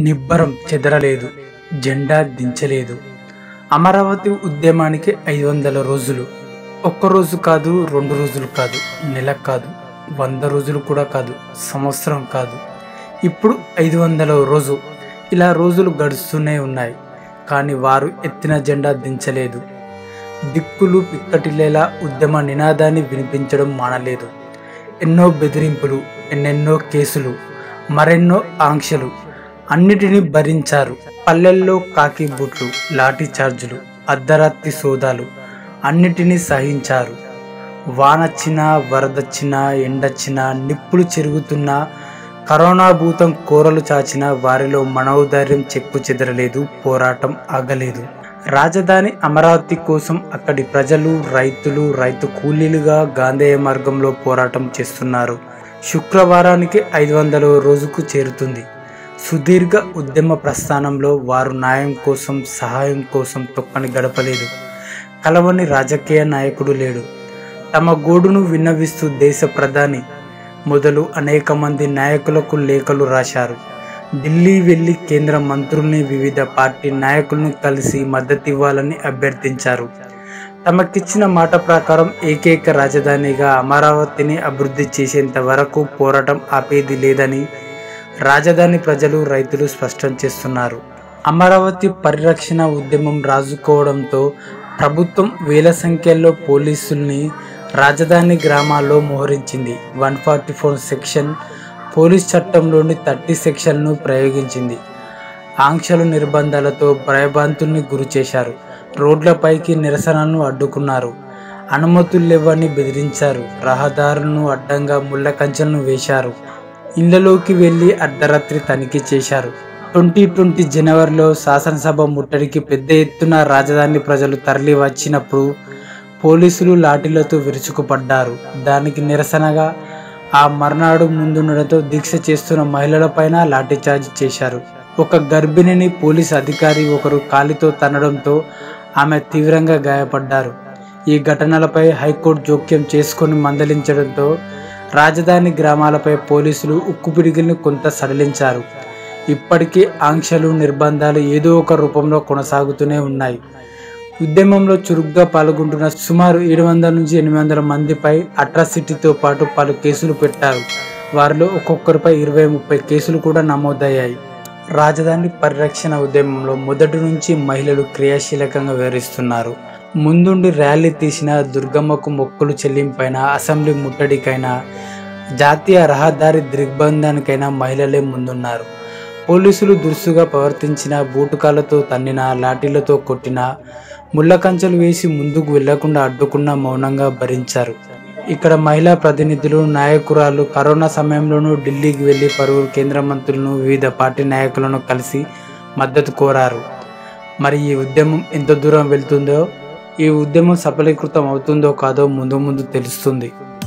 నిబ్బరం చెదరలేదు, జెండా దించలేదు. అమరావతి ఉద్యమానికి 500 రోజులు. ఒక్కరోజు కాదు, 2 రోజులు కాదు, నెల కాదు, 100 రోజులు కూడా కాదు, సంవత్సరం కాదు, ఇప్పుడు 500వ రోజు. ఇలా రోజులు గడుస్తూనే ఉన్నాయి. కానీ వారు ఎత్తిన జెండా దించలేదు. దిక్కులు పిక్కటిల్లేలా ఉద్యమ నినాదాన్ని వినిపించడం మానలేదు. ఎన్నో బెదిరింపులు, ఎన్నెన్నో కేసులు, మరెన్నో ఆంక్షలు, అన్నిటినీ భరించారు. పల్లెల్లో కాకి బూట్లు, లాఠీ చార్జులు, అర్ధరాత్రి సోదాలు, అన్నిటినీ సహించారు. వానొచ్చినా, వరదొచ్చినా, ఎండొచ్చినా, నిప్పులు చెరుగుతున్నా, కరోనా భూతం కోరలు చాచిన వారిలో మనోధైర్యం చెక్కు చెదరలేదు. పోరాటం ఆగలేదు. రాజధాని అమరావతి కోసం అక్కడి ప్రజలు, రైతులు, రైతు కూలీలుగా గాంధేయ మార్గంలో పోరాటం చేస్తున్నారు. శుక్రవారానికి 500వ రోజుకు చేరుతుంది. సుదీర్ఘ ఉద్యమ ప్రస్థానంలో వారు న్యాయం కోసం, సహాయం కోసం తొక్కని గడపలేదు. కలవని రాజకీయ నాయకుడు లేడు. తమ గోడును విన్నవిస్తూ దేశ ప్రధాని మొదలు అనేక మంది నాయకులకు లేఖలు రాశారు. ఢిల్లీ వెళ్లి కేంద్ర మంత్రుల్ని, వివిధ పార్టీ నాయకులను కలిసి మద్దతివ్వాలని అభ్యర్థించారు. తమకిచ్చిన మాట ప్రకారం ఏకైక రాజధానిగా అమరావతిని అభివృద్ధి చేసేంత వరకు పోరాటం ఆపేది లేదని రాజధాని ప్రజలు, రైతులు స్పష్టం చేస్తున్నారు. అమరావతి పరిరక్షణ ఉద్యమం రాజుకోవడంతో ప్రభుత్వం వేల సంఖ్యలో పోలీసుల్ని రాజధాని గ్రామాల్లో మోహరించింది. 144 సెక్షన్ పోలీస్ చట్టంలోని 30 సెక్షన్ను ప్రయోగించింది. ఆంక్షలు, నిర్బంధాలతో భయభ్రాంతుల్ని గురి చేశారు. రోడ్లపైకి నిరసనలను అడ్డుకున్నారు. అనుమతుల్లేవని బెదిరించారు. రహదారులను అడ్డంగా ముళ్ళ కంచెలను వేశారు. ఇళ్లలోకి వెళ్లి అర్ధరాత్రి తనిఖీ చేశారు. 2020 జనవరిలో శాసనసభ ముట్టడికి పెద్ద ఎత్తున రాజధాని ప్రజలు తరలి వచ్చినప్పుడు పోలీసులు లాఠీలతో విరుచుకుపడ్డారు. దానికి నిరసనగా ఆ మర్నాడు ముందుండడంతో దీక్ష చేస్తున్న మహిళలపైన లాఠీచార్జ్ చేశారు. ఒక గర్భిణిని పోలీసు అధికారి ఒకరు కాలితో తన్నడంతో ఆమె తీవ్రంగా గాయపడ్డారు. ఈ ఘటనలపై హైకోర్టు జోక్యం చేసుకొని మందలించడంతో రాజధాని గ్రామాలపై పోలీసులు ఉక్కుపిడికిల్ని కొంత సడలించారు. ఇప్పటికీ ఆంక్షలు, నిర్బంధాలు ఏదో ఒక రూపంలో కొనసాగుతూనే ఉన్నాయి. ఉద్యమంలో చురుగ్గా పాల్గొంటున్న సుమారు 700 నుంచి 800 మందిపై అట్రాసిటీతో పాటు పలు కేసులు పెట్టారు. వారిలో ఒక్కొక్కరిపై 20-30 కేసులు కూడా నమోదయ్యాయి. రాజధాని పరిరక్షణ ఉద్యమంలో మొదటి నుంచి మహిళలు క్రియాశీలకంగా వ్యవహరిస్తున్నారు. ముందుండి ర్యాలీ తీసిన, దుర్గమ్మకు మొక్కులు చెల్లింపైనా, అసెంబ్లీ ముట్టడికైనా, జాతీయ రహదారి దిగ్బంధానికైనా మహిళలే ముందున్నారు. పోలీసులు దురుసుగా ప్రవర్తించిన, బూటుకాలతో తన్నినా, లాఠీలతో కొట్టినా, ముళ్ళ కంచెలు వేసి ముందుకు వెళ్లకుండా అడ్డుకున్నా మౌనంగా భరించారు. ఇక్కడ మహిళా ప్రతినిధులు, నాయకురాలు కరోనా సమయంలోనూ ఢిల్లీకి వెళ్లి పలువురు కేంద్ర మంత్రులను, వివిధ పార్టీ నాయకులను కలిసి మద్దతు కోరారు. మరి ఈ ఉద్యమం ఎంత దూరం వెళ్తుందో, ఈ ఉద్యమం సఫలీకృతం అవుతుందో కాదో ముందు ముందు తెలుస్తుంది.